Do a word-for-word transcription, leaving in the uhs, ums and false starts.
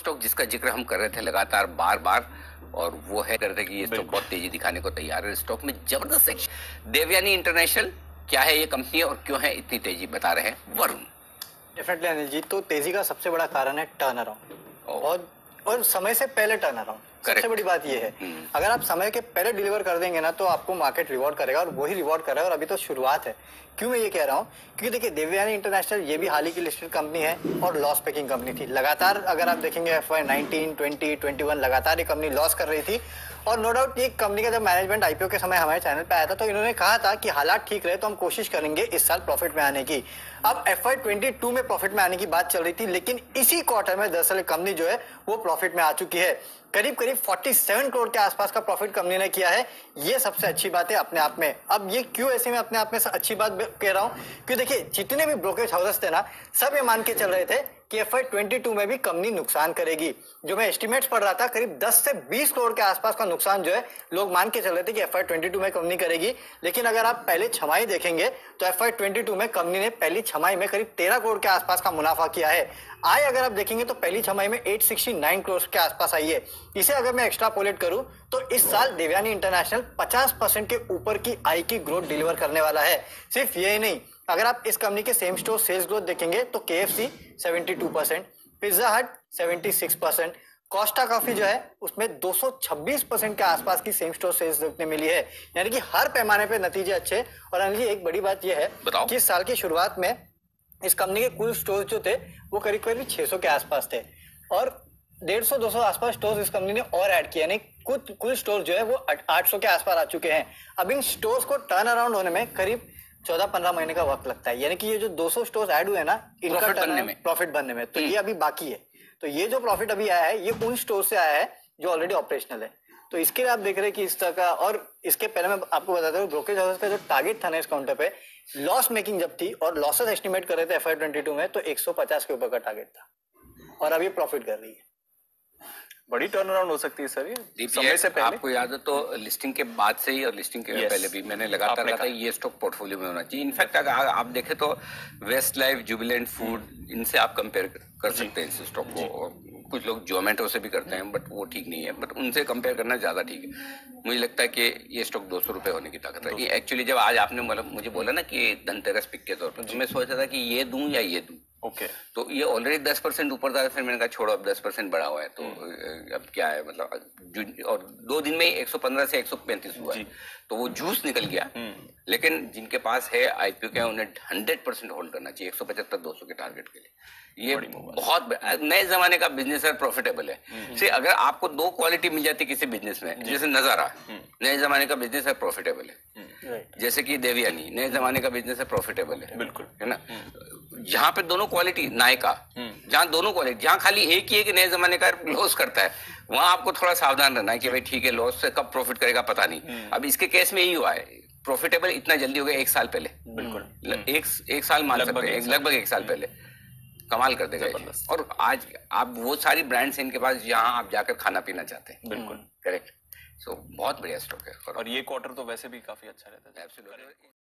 Stock जिसका जिक्र हम कर रहे थे लगातार बार बार, और वो है कर रहे थे कि ये स्टॉक बहुत तेजी दिखाने को तैयार है। स्टॉक में जबरदस्त एक्शन। देवयानी इंटरनेशनल क्या है ये कंपनी और क्यों है इतनी तेजी, बता रहे हैं वरुण। डेफिनेटली अनिल जी, तो तेजी का सबसे बड़ा कारण है टर्न अराउंड, और और समय से पहले टर्न अराउंड। सबसे बड़ी बात ये है, अगर आप समय के पहले डिलीवर कर देंगे ना तो आपको मार्केट रिवॉर्ड करेगा, और वही रिवॉर्ड कर रहा है। और अभी तो शुरुआत है। क्यों मैं ये कह रहा हूँ? क्योंकि देखिए, देवयानी इंटरनेशनल ये भी हाल ही की लिस्टेड कंपनी है और लॉस मेकिंग कंपनी थी। लगातार अगर आप देखेंगे F Y nineteen, twenty, twenty one लगातार ये कंपनी लॉस कर रही थी। और नो डाउट ये कंपनी का जब मैनेजमेंट आईपीओ के समय हमारे चैनल पे आया था तो इन्होंने कहा था कि हालात ठीक रहे तो हम कोशिश करेंगे इस साल प्रॉफिट में आने की। अब एफ वाई ट्वेंटी टू में प्रॉफिट में आने की बात चल रही थी, लेकिन इसी क्वार्टर में दरअसल कंपनी जो है वो प्रॉफिट में आ चुकी है। करीब करीब सैंतालीस करोड़ के आसपास का प्रॉफिट कंपनी ने किया है। ये सबसे अच्छी बात है अपने आप में। अब ये क्यों ऐसे में अपने आप में अच्छी बात कह रहा हूं? क्योंकि देखिए, जितने भी ब्रोकरेज हाउसेस थे ना, सब ये मान के चल रहे थे कि एफ वाई ट्वेंटी टू में भी कंपनी नुकसान करेगी। जो मैं एस्टिमेट्स पढ़ रहा था, करीब दस से बीस करोड़ के आसपास का नुकसान जो है लोग मान के चल रहे थे कि एफ वाई ट्वेंटी टू में कंपनी करेगी। लेकिन अगर आप पहले छमाही देखेंगे तो एफ वाई ट्वेंटी टू में कंपनी ने पहली छमाही में करीब तेरह करोड़ के आसपास का मुनाफा किया है। आय अगर आप देखेंगे तो पहली छमाही में आठ सौ उनहत्तर करोड़ के आसपास आई है। इसे अगर मैं एक्स्ट्रापोलेट करूं तो इस साल देवयानी इंटरनेशनल पचास परसेंट के ऊपर की आय की ग्रोथ डिलीवर करने वाला है। सिर्फ ये नहीं, अगर आप इस कंपनी के सेम स्टोर सेल्स ग्रोथ देखेंगे तो के एफ सी बहत्तर परसेंट, पिज्जा हट छिहत्तर परसेंट, कोस्टा कॉफी जो है उसमें दो सौ छब्बीस परसेंट के आसपास की सेम स्टोर सेल्स देखने मिली है। यानी कि हर पैमाने पे नतीजे अच्छे। और अनिल जी, एक बड़ी बात यह है कि इस साल की शुरुआत में इस कंपनी के कुल स्टोर जो थे वो करीब करीब छह सौ के आसपास थे, और डेढ़ सौ दो सौ आसपास स्टोर इस कंपनी ने और ऐड किया। यानी कुल कुल स्टोर जो है वो आठ सौ के आसपास आ चुके हैं। अब इन स्टोर्स को टर्न अराउंड होने में करीब चौदह पंद्रह महीने का वक्त लगता है। यानी कि ये जो दो सौ स्टोर्स ऐड हुए हैं ना, इनका बनने में प्रॉफिट बनने में, तो ये अभी बाकी है। तो ये जो प्रॉफिट अभी आया है ये उन स्टोर से आया है जो ऑलरेडी ऑपरेशनल है। तो इसके लिए आप देख रहे हैं कि इस तरह का, और इसके पहले मैं आपको बताता हूँ ब्रोकरेज हाउस का जो टारगेट था ना इस काउंटर पे, लॉस मेकिंग जब थी और लॉसेस एस्टिमेट कर रहे थे एफ वाई ट्वेंटी टू में, तो एक सौ पचास के ऊपर का टारगेट था, और अभी प्रॉफिट कर रही है। बड़ी टर्न अराउंड हो सकती है सर ये समय से पहले। आपको याद है तो लिस्टिंग के बाद से ही और लिस्टिंग के yes. पहले भी मैंने लगातार कहा था ये स्टॉक पोर्टफोलियो में होना चाहिए। इनफैक्ट अगर आप देखें तो वेस्ट लाइफ, जुबिलेंट फूड, इनसे आप कंपेयर कर सकते हैं इस स्टॉक को। कुछ लोग जोमेटो से भी करते हैं बट वो ठीक नहीं है, बट उनसे कंपेयर करना ज्यादा ठीक है। मुझे लगता है कि ये स्टॉक दो सौ रुपए होने की ताकत है। एक्चुअली जब आज आपने मतलब मुझे बोला ना कि धनतेरस पिक के तौर पर, तो मैं सोच रहा था कि ये दूं या ये दूं। Okay okay. तो ये ऑलरेडी दस परसेंट ऊपर था, फिर मैंने कहा छोड़ो, अब दस परसेंट बढ़ा हुआ है तो अब क्या है मतलब, और दो दिन में ही एक सौ पंद्रह से एक सौ पैंतीस हुआ है, तो वो जूस निकल गया। लेकिन जिनके पास है आईपीओ के, उन्हें हंड्रेड परसेंट होल्ड करना चाहिए एक सौ पचहत्तर दो सौ के टारगेट के लिए। ये बहुत नए जमाने का बिजनेस है, प्रॉफिटेबल है। से अगर आपको दो क्वालिटी मिल जाती किसी बिजनेस में, जैसे नजारा नए जमाने का बिजनेस है, प्रॉफिटेबल है, जैसे कि देवयानी नए जमाने का बिजनेस है, प्रॉफिटेबल है, बिल्कुल है ना। जहाँ पे दोनों क्वालिटी, नायका जहाँ दोनों क्वालिटी, जहाँ खाली एक ही एक नए जमाने का लॉस करता है, वहां आपको थोड़ा सावधान रहना है कि भाई ठीक है, लॉस से कब प्रॉफिट करेगा पता नहीं। अब इसके केस में यही हुआ है, प्रॉफिटेबल इतना जल्दी हो गया एक साल पहले, बिल्कुल एक एक साल मान सकते हैं, लगभग एक साल पहले कमाल कर देगा। और आज आप वो सारी ब्रांड्स हैं इनके पास जहाँ आप जाकर खाना पीना चाहते हैं। बिल्कुल करेक्ट। सो बहुत बढ़िया स्टॉक है, और ये क्वार्टर तो वैसे भी काफी अच्छा रहता है।